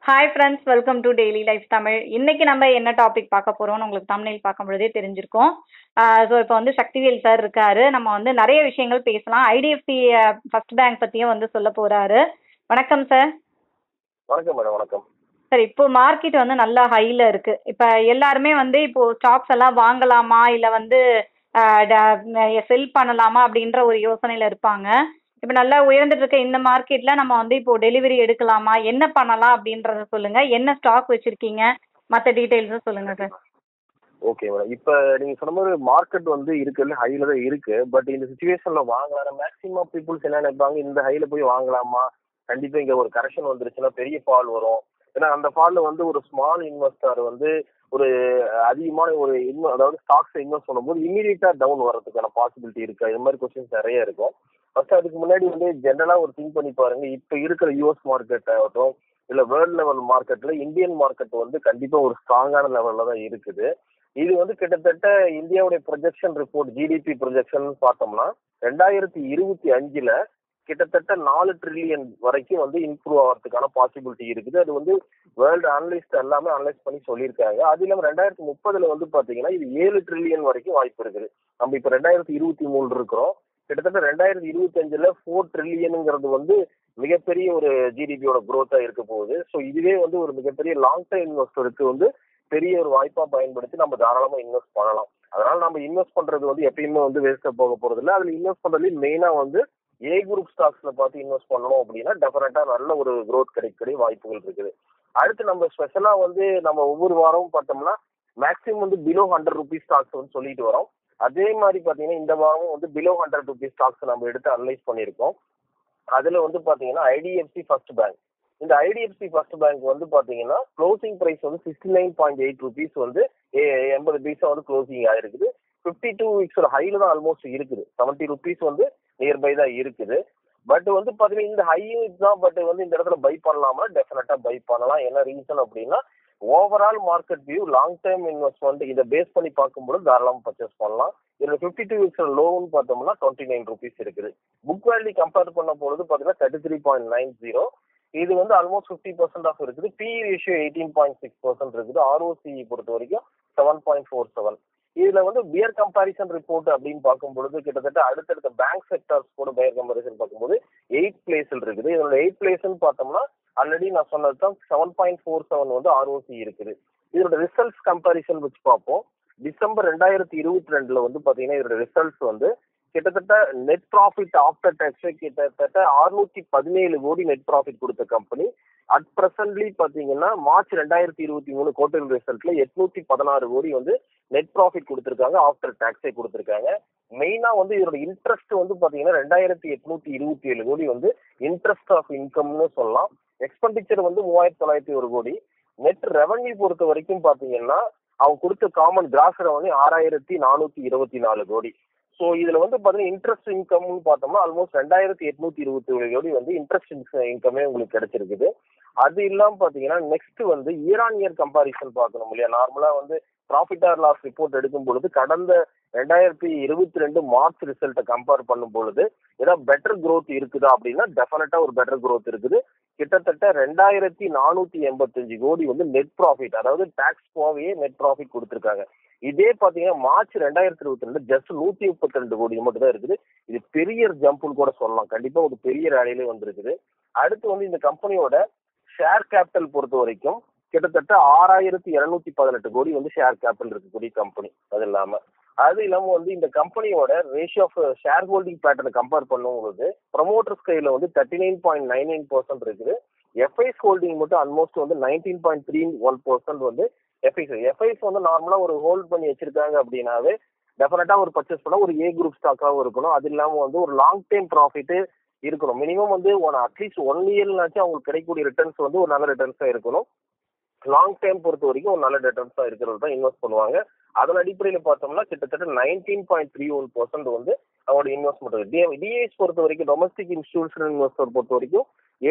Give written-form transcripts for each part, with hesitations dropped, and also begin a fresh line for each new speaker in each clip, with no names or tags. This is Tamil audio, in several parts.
Hi friends, welcome to daily life Tamil. இன்னைக்கு நம்ம என்ன டாபிக் பார்க்க போறோம்னு உங்களுக்கு தமிழில் பார்க்கும் பொழுதே தெரிஞ்சிருக்கும். ஸோ இப்போ வந்து சக்திவேல் சார் இருக்காரு. நம்ம வந்து நிறைய விஷயங்கள் பேசலாம். ஐடிஎஃப்சி ஃபர்ஸ்ட் பேங்க் பத்தியும் வந்து சொல்ல போறாரு. வணக்கம் சார்.
வணக்கம் மேடம். வணக்கம்
சார். இப்போ மார்க்கெட் வந்து நல்லா ஹைல இருக்கு. இப்போ எல்லாருமே வந்து இப்போ ஸ்டாக்ஸ் எல்லாம் வாங்கலாமா இல்ல வந்து செல் பண்ணலாமா அப்படின்ற ஒரு யோசனையில இருப்பாங்க. இப்போ நல்லா உயர்ந்துட்டு இருக்க இந்த மார்க்கெட்ல நம்ம வந்து இப்போ டெலிவரி எடுக்கலாமா, என்ன பண்ணலாம் அப்படின்றத சொல்லுங்க. என்ன ஸ்டாக் வச்சிருக்கீங்க, மற்ற டீடைல்ஸும் சொல்லுங்க சார்.
Okay madam. இப்போ நீங்க சொன்ன மாதிரி மார்க்கெட் வந்து இருக்குல்ல, ஹைல தான் இருக்கு. பட் இந்த சுச்சுவேஷன்ல வாங்கலாம் மேக்ஸிமம் பீப்புள்ஸ் என்ன நினைப்பாங்க, இந்த ஹைல போய் வாங்கலாமா, கண்டிப்பா இங்க ஒரு கரெக்ஷன் வந்துருச்சுன்னா பெரிய ஃபால் வரும். ஏன்னா அந்த ஃபால்ல வந்து ஒரு ஸ்மால் இன்வெஸ்டர் வந்து ஒரு அதிகமான ஒரு அதாவது ஸ்டாக்ஸ் இன்வெஸ்ட் பண்ணும்போது இமீடியட்டா டவுன் வர்றதுக்கான பாசிபிலிட்டி இருக்கு. இது மாதிரி கொஸ்டின்ஸ் நிறைய இருக்கும். ஃபர்ஸ்ட் அதுக்கு முன்னாடி வந்து ஜென்ரலா ஒரு திங்க் பண்ணி பாருங்க. இப்ப இருக்கிற யூஎஸ் மார்க்கெட் ஆகட்டும் இல்ல வேர்ல்ட் லெவல் மார்க்கெட்ல இந்தியன் மார்க்கெட் வந்து கண்டிப்பா ஒரு ஸ்ட்ராங்கான லெவல்ல தான் இருக்குது. இது வந்து கிட்டத்தட்ட இந்தியாவுடைய ப்ரொஜெக்ஷன் ரிப்போர்ட் ஜிடிபி ப்ரொஜெக்ஷன் பார்த்தோம்னா 2025ல கிட்டத்தட்ட 4 ட்ரில்லியன் வரைக்கும் வந்து இம்ப்ரூவ் ஆகிறதுக்கான பாசிபிலிட்டி இருக்குது. அது வந்து வேர்ல்டு அனலிஸ்ட் எல்லாமே அனலைஸ் பண்ணி சொல்லியிருக்காங்க. அது இல்லாம 2030ல வந்து பாத்தீங்கன்னா இது 7 ட்ரில்லியன் வரைக்கும் வாய்ப்பு இருக்குது. நம்ம இப்ப 2023 இருக்கிறோம். கிட்டத்தட்ட 2025ல 4 ட்ரில்லியனுங்கிறது வந்து மிகப்பெரிய ஒரு ஜிடிபியோட குரோத்தா இருக்க போகுது. ஸோ இதுவே வந்து ஒரு மிகப்பெரிய லாங் டைம் இன்வெஸ்டருக்கு வந்து பெரிய ஒரு வாய்ப்பா பயன்படுத்தி நம்ம தாராளமா இன்வெஸ்ட் பண்ணலாம். அதனால நம்ம இன்வெஸ்ட் பண்றது வந்து எப்பயுமே வந்து வேஸ்டா போக போறது இல்லை. அதுல இன்வெஸ்ட் பண்றதுல மெயினா வந்து ஏ குரூப் ஸ்டாக்ஸ்ல பார்த்து இன்வெஸ்ட் பண்ணணும் அப்படின்னா டெஃபினட்டா நல்ல ஒரு growth கிடைக்கக்கூடிய வாய்ப்புகள் இருக்குது. அடுத்து நம்ம ஸ்பெஷலா வந்து நம்ம ஒவ்வொரு வாரமும் பார்த்தோம்னா மேக்ஸிமம் வந்து பிலோ 100 ருபீஸ் ஸ்டாக்ஸ் வந்து சொல்லிட்டு வரோம். அதே மாதிரி பாத்தீங்கன்னா இந்த வாரமும் வந்து பிலோ 100 ருபீஸ் ஸ்டாக்ஸ் நம்ம எடுத்து அனலைஸ் பண்ணியிருக்கோம். அதுல வந்து பாத்தீங்கன்னா ஐடிஎஃப்சி ஃபர்ஸ்ட் பேங்க். இந்த ஐடிஎஃப்சி ஃபர்ஸ்ட் பேங்க் வந்து பாத்தீங்கன்னா க்ளோசிங் பிரைஸ் வந்து 69.8 ருபீஸ் வந்து 80 பைசா வந்து க்ளோசிங் ஆயிருக்குது. 52 வீக்ஸோட ஹைல தான் ஆல்மோஸ்ட் இருக்குது. 70 ருபீஸ் வந்து நியர்பை தான் இருக்குது. பட் வந்து பாத்தீங்கன்னா இந்த ஹையும் தான். பட் வந்து இந்த இடத்துல பை பண்ணலாமா, டெஃபினட்டா பை பண்ணலாம். என்ன ரீசன் அப்படின்னா overall market view long term investment இதை பேஸ் பண்ணி பார்க்கும்போது தாராளமாக பர்ச்சேஸ் பண்ணலாம். இதுல 52 வீக்ஸ் லோன்னு பார்த்தோம்னா 29 ருபீஸ் இருக்குது. புக் வேல்யூ கம்பேர் பண்ண பொழுது பாத்தீங்கன்னா 33.90. இது வந்து ஆல்மோஸ்ட் 50% ஆஃப் இருக்குது. பி ரேஷியோ 18.6% இருக்குது. ஆர்ஓசி பொறுத்த வரைக்கும் 7.47. இதுல வந்து பியர் கம்பாரிசன் ரிப்போர்ட் அப்படின்னு பார்க்கும்பொழுது கிட்டத்தட்ட அடுத்தடுத்த பேங்க் செக்டர்ஸ் கூட பியர் கம்பாரிசன் பார்க்கும்போது 8th பிளேஸ்ல இருக்குது. இதோட 8th பிளேஸ்ன்னு பார்த்தோம்னா ஆல்ரெடி நான் சொன்னது தான் 7.47 வந்து ஆர்ஓசி இருக்குது. இதோட ரிசல்ட்ஸ் கம்பாரிசன் வச்சு பார்ப்போம். டிசம்பர் 2022 வந்து பாத்தீங்கன்னா இதோட ரிசல்ட்ஸ் வந்து கிட்டத்தட்ட நெட் ப்ராஃபிட் ஆஃப்டர் டேக்ஸ் கிட்டத்தட்ட 617 கோடி நெட் ப்ராஃபிட் கொடுத்த கம்பெனி. அட் பிரசன்ட்லி பாத்தீங்கன்னா மார்ச் 2023 குவார்டர் ரிசல்ட்ல 816 கோடி வந்து நெட் ப்ராஃபிட் கொடுத்திருக்காங்க. ஆஃப்டர் டாக்ஸே கொடுத்திருக்காங்க. மெயினா வந்து இதோட இன்ட்ரெஸ்ட் வந்து பாத்தீங்கன்னா 2827 கோடி வந்து இன்ட்ரெஸ்ட் ஆஃப் இன்கம்னு சொல்லலாம். எக்ஸ்பெண்டிச்சர் வந்து 3901 கோடி. நெட் ரெவன்யூ பொறுத்த வரைக்கும் பாத்தீங்கன்னா அவங்க கொடுத்த காமன் கிராஸ் ரெவன்யூ 6424 கோடி. ஸோ இதுல வந்து பாத்தீங்கன்னா இன்ட்ரெஸ்ட் இன்கம்னு பார்த்தோம்னா ஆல்மோஸ்ட் 2827 கோடி வந்து இன்ட்ரெஸ்ட் இன்கமே உங்களுக்கு கிடைச்சிருக்குது. அது இல்லாம பாத்தீங்கன்னா நெக்ஸ்ட் வந்து இயர் ஆன் இயர் கம்பாரிசன் பார்க்கணும் இல்லையா. நார்மலா வந்து ப்ராஃபிட் ஆர் லாஸ் ரிப்போர்ட் எடுக்கும் பொழுது கடந்த 2022 மார்ச் ரிசல்ட்டை கம்பேர் பண்ணும் பொழுது ஏதாவது பெட்டர் growth இருக்குதா அப்படின்னா டெஃபினட்டா ஒரு பெட்டர் growth இருக்குது. கிட்டத்தட்ட 2485 கோடி வந்து நெட் ப்ராஃபிட், அதாவது டாக்ஸ் போவே நெட் ப்ராஃபிட் கொடுத்திருக்காங்க. இதே பாத்தீங்கன்னா மார்ச் 2022 ஜஸ்ட் 132 கோடி மட்டும் தான் இருக்குது. இது பெரிய ஜம்ப்னு கூட சொல்லலாம். கண்டிப்பா ஒரு பெரிய ரேலியிலே வந்திருக்குது. அடுத்து வந்து இந்த கம்பெனியோட ஷேர் கேபிட்டல் பொறுத்த வரைக்கும் கிட்டத்தட்ட 6218 கோடி வந்து ஷேர் கேபிட்டல் இருக்கக்கூடிய கம்பெனி. அது இல்லாம வந்து இந்த கம்பெனியோட ரேஷியோ ஆஃப் ஷேர் ஹோல்டிங் பேட்டர்னை கம்பேர் பண்ணும்போது ப்ரொமோட்டர்ஸ் கையில வந்து 39.99% இருக்குது. எஃப்ஐஸ் ஹோல்டிங் மட்டும் ஆல்மோஸ்ட் வந்து 19.31% வந்து எஃப்ஐஸ் வந்து நார்மலா ஒரு ஹோல்ட் பண்ணி வச்சிருக்காங்க அப்படின்னாவே டெஃபினட்டா ஒரு பர்ச்சேஸ் பண்ணா ஒரு ஏ குரூப் ஸ்டாக்காகவும் இருக்கணும். அது இல்லாம வந்து ஒரு லாங் டைம் ப்ராஃபிட் இருக்கணும். மினிமம் வந்து அட்லீஸ்ட் 1 இயர்னாச்சும் அவங்களுக்கு கிடைக்கக்கூடிய ரிட்டர்ன்ஸ் வந்து ஒரு நல்ல ரிட்டர்ன்ஸா இருக்கணும். லாங் டைம் பொறுத்த வரைக்கும் ஒரு நல்ல ரிட்டர்ன்ஸா இருக்கிறது தான் இன்வெஸ்ட் பண்ணுவாங்க. அதன் அடிப்படையில் பார்த்தோம்னா கிட்டத்தட்ட 19.31% வந்து அவங்களோட இன்வெஸ்ட்மெண்ட். டிஐஎஸ் பொறுத்த வரைக்கும் டொமஸ்டிக் இன்ஸ்டிடியூஷனல் இன்வெஸ்டர் பொறுத்த வரைக்கும்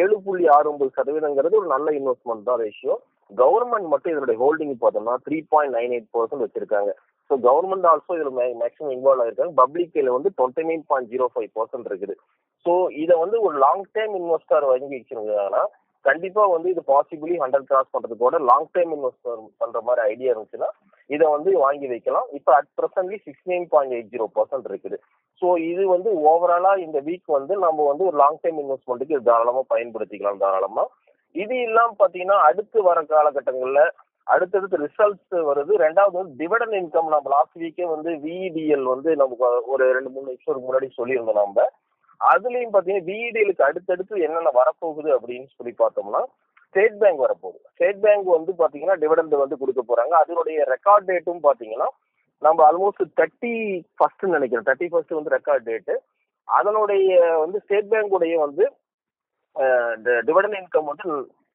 7.69% ஒரு நல்ல இன்வெஸ்ட்மெண்ட் தான் ரேஷியோ. கவர்மெண்ட் மட்டும் இதனுடைய ஹோல்டிங் பார்த்தோம்னா 3.98% வச்சிருக்காங்க. ஸோ கவர்மெண்ட் ஆல்சோ இதுல மேக்ஸிமம் இன்வால்வ் ஆயிருக்காங்க. பப்ளிக் கையில வந்து 29.05% இருக்குது. ஸோ இதை வந்து ஒரு லாங் டைம் இன்வெஸ்டர் வாங்கி வச்சிருந்தாங்கன்னா கண்டிப்பா வந்து இது பாசிபிளி 100 கிராஸ் பண்றது கூட லாங் டைம் இன்வெஸ்ட்மெண்ட் பண்ற மாதிரி ஐடியா இருந்துச்சுன்னா இதை வந்து வாங்கி வைக்கலாம். இப்ப அட் பிரசன்ட்லி 69.80% இருக்குது. ஸோ இது வந்து ஓவராலா இந்த வீக் வந்து நம்ம வந்து ஒரு லாங் டைம் இன்வெஸ்ட்மெண்ட்டுக்கு தாராளமா பயன்படுத்திக்கலாம் தாராளமா. இது இல்லாம பாத்தீங்கன்னா அடுத்து வர காலகட்டங்கள்ல அடுத்தடுத்து ரிசல்ட்ஸ் வருது. ரெண்டாவது வந்து டிவிடெண்ட் இன்கம் நம்ம லாஸ்ட் வீக்கே வந்து விஇடிஎல் வந்து நமக்கு ஒரு 2-3 நிமிஷத்துக்கு முன்னாடி சொல்லியிருந்தோம். நம்ம அதுலயும் பாத்தீங்கன்னா விஇடிஎலுக்கு அடுத்தடுத்து என்னென்ன வரப்போகுது அப்படின்னு சொல்லி பார்த்தோம்னா ஸ்டேட் பேங்க் வரப்போகுது. ஸ்டேட் பேங்க் வந்து பாத்தீங்கன்னா டிவிடெண்ட் வந்து கொடுக்க போறாங்க. அதனுடைய ரெக்கார்ட் டேட்டும் பாத்தீங்கன்னா நம்ம ஆல்மோஸ்ட் 31 நினைக்கிறேன். 31 வந்து ரெக்கார்ட் டேட்டு. அதனுடைய வந்து ஸ்டேட் பேங்குடைய வந்து டிவிடெண்ட் இன்கம் வந்து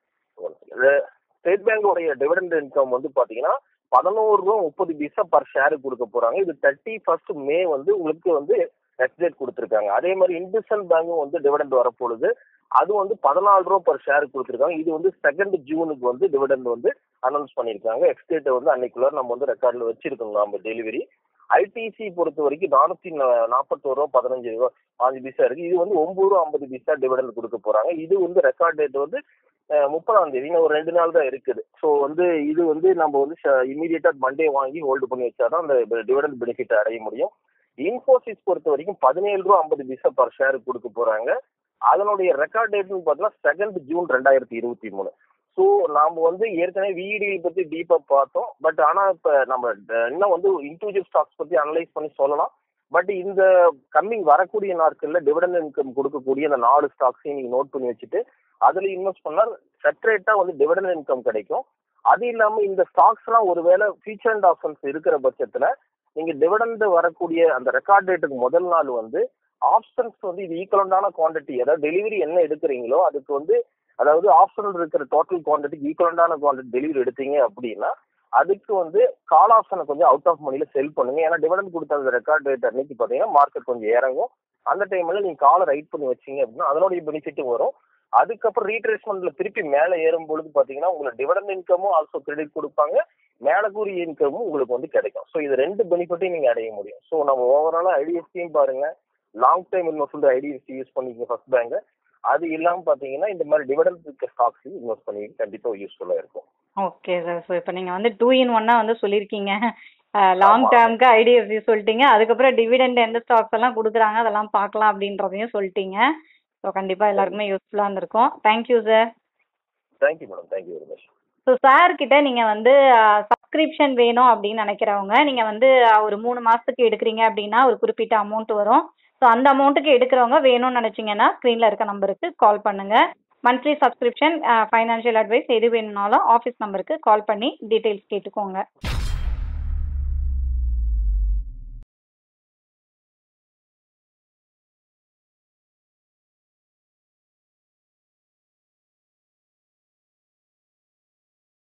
ஸ்டேட் பேங்கோடைய டிவிடெண்ட் இன்கம் வந்து பாத்தீங்கன்னா 11 ரூபா 30 பைசா பர் ஷேரு கொடுக்க போறாங்க. இது 31 மே வந்து உங்களுக்கு வந்து எக்ஸ்டேட் கொடுத்துருக்காங்க. அதே மாதிரி இண்டஸ்இண்ட் பேங்கும் வந்து டிவிடெண்ட் வரப்போகுது. அது வந்து 14 ரூபா பர் ஷேர் கொடுத்துருக்காங்க. இது வந்து 2 ஜூனுக்கு வந்து டிவிடெண்ட் வந்து அனௌன்ஸ் பண்ணியிருக்காங்க. எக்ஸ்டேட் வந்து அன்னைக்குள்ள நம்ம வந்து ரெக்கார்ட்ல வச்சிருக்கோம் நம்ம டெலிவரி. ஐடிசி பொறுத்த வரைக்கும் 441 ரூபா 15 ரூபா 5 பைசா இருக்கு. இது வந்து 9 ரூபா 50 பைசா டிவிடெண்ட் கொடுக்க போறாங்க. இது வந்து ரெக்கார்ட் டேட் வந்து 30ஆம் தேதி, இன்னும் ஒரு 2 நாள் தான் இருக்குது. ஸோ வந்து இது வந்து நம்ம வந்து இமீடியட்டா மண்டே வாங்கி ஹோல்டு பண்ணி வச்சாதான் அந்த டிவிடெண்ட் பெனிஃபிட் அடைய முடியும். இன்ஃபோசிஸ் பொறுத்த வரைக்கும் 17 ரூபா 50 பைசா பர் ஷேர் கொடுக்க போறாங்க. அதனுடைய ரெக்கார்ட் டேட்னு பார்த்தீங்கன்னா 2 ஜூன் 2023. ஸோ நாம வந்து ஏற்கனவே விஇடிஎல் பத்தி டீப்பா பார்த்தோம். பட் ஆனா இப்ப நம்ம இன்னும் வந்து இண்டிவிஜுவல் ஸ்டாக்ஸ் பத்தி அனலைஸ் பண்ணி சொல்லலாம். பட் இந்த கம்மிங் வரக்கூடிய நாட்கள்ல டிவிடெண்ட் இன்கம் கொடுக்கக்கூடிய அந்த 4 ஸ்டாக்ஸையும் நீங்க நோட் பண்ணி வச்சுட்டு அதுல இன்வெஸ்ட் பண்ணா செப்பரேட்டா வந்து டிவிடெண்ட் இன்கம் கிடைக்கும். அது இல்லாம இந்த ஸ்டாக்ஸ் எல்லாம் ஒருவேளை ஃபியூச்சர் அண்ட் ஆப்ஷன்ஸ் இருக்கிற பட்சத்துல நீங்க டிவிடெண்ட் வரக்கூடிய அந்த ரெக்கார்ட் டேட்டுக்கு முதல் நாள் வந்து ஆப்ஷன்ஸ் வந்து இது ஈக்குவலண்டான குவான்டிட்டி, அதாவது டெலிவரி என்ன எடுக்கிறீங்களோ அதுக்கு வந்து அதாவது ஆப்ஷன் இருக்கிற டோட்டல் குவான்டிட்டிக்கு ஈக்குவலண்டான குவான்டிட்டி டெலிவரி எடுத்தீங்க அப்படின்னா அதுக்கு வந்து கால் ஆப்ஷனை கொஞ்சம் அவுட் ஆஃப் மணில செல் பண்ணுங்க. ஏன்னா டிவிடெண்ட் கொடுத்த அந்த ரெக்கார்ட் டேட் அன்னைக்கு பாத்தீங்கன்னா மார்க்கெட் கொஞ்சம் இறங்கும். அந்த டைம்ல நீங்க காலை ரைட் பண்ணி வச்சீங்க அப்படின்னா அதனுடைய பெனிஃபிட்டும் வரும். அதுக்கப்புறம் ரீட்ரேஸ்மெண்ட்ல திருப்பி மேல ஏறும் பொழுது பாத்தீங்கன்னா உங்களுக்கு டிவிடெண்ட் இன்கமும் ஆல்சோ கிரெடிட் கொடுப்பாங்க, மேலக்கூறிய இன்கமும் உங்களுக்கு வந்து கிடைக்கும். ஸோ இது 2 பெனிஃபிட்டையும் நீங்க அடைய முடியும். ஸோ நம்ம ஓவராலா ஐடிஎஃப்சியும் பாருங்க, long time investment IDFC use பண்ணிக்கங்க ஃபர்ஸ்ட் பேங்க். அது இல்லாம பாத்தீங்கன்னா இந்த மாதிரி டிவிடெண்ட் இருக்க ஸ்டாக்ஸ் இன்வெஸ்ட் பண்ணி கண்டிப்பா யூஸ்ஃபுல்லா இருக்கும்.
Okay sir. ஸோ இப்போ நீங்கள் வந்து 2 in 1 வந்து சொல்லியிருக்கீங்க. லாங் டேர்முக்கு ஐடிஎஃப்சி சொல்லிட்டீங்க, அதுக்கப்புறம் டிவிடெண்ட் எந்த ஸ்டாக்ஸ் எல்லாம் கொடுக்குறாங்க அதெல்லாம் பார்க்கலாம் அப்படின்றதையும் சொல்லிட்டீங்க. ஸோ கண்டிப்பாக எல்லாருக்குமே யூஸ்ஃபுல்லாக இருந்திருக்கும். Thank you sir.
Thank you madam, thank you very much.
So sir கிட்ட நீங்கள் வந்து சப்ஸ்கிரிப்ஷன் வேணும் அப்படின்னு நினைக்கிறவங்க நீங்கள் வந்து ஒரு 3 மாதத்துக்கு எடுக்கிறீங்க அப்படின்னா ஒரு குறிப்பிட்ட அமௌண்ட் வரும். ஸோ அந்த அமௌண்ட்டுக்கு எடுக்கிறவங்க வேணும்னு நினச்சிங்கன்னா ஸ்க்ரீனில் இருக்க நம்பருக்கு கால் பண்ணுங்கள். மந்த்லி சப்ஸ்கிரிப்ஷன், ஃபைனான்ஷியல் அட்வைஸ் எது வேணும்னாலும் ஆஃபீஸ் நம்பருக்கு கால் பண்ணி டீட்டெயில்ஸ் கேட்டுக்கோங்க.